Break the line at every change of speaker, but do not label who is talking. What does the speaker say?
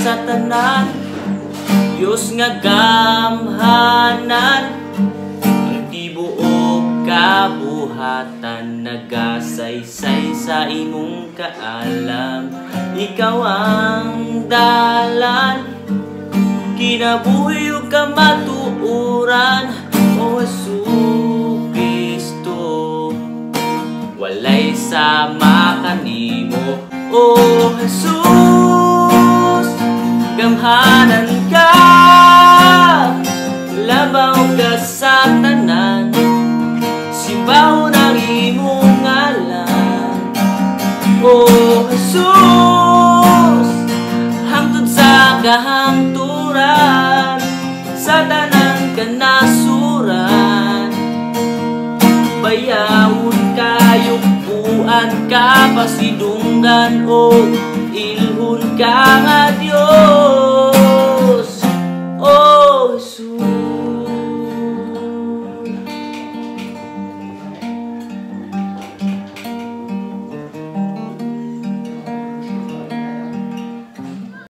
sa tanan, Diyos nga gamhanan, hindi buog kabuhatan, nagasaysay sa imong kaalam. Ikaw ang dalan, kinabuhi ug kamatuoran, O Jesucristo. Walay sama kanimo, O Jesus. Gamhanan ka, labaw ka sa tanan, simbaho ng imong ngalan, O Jesus. Hangtod sa kahangturan, sa tanan ka nasuran, bayawon kayo, buan ka, pasidunggan o ilhon ka nga Diyos.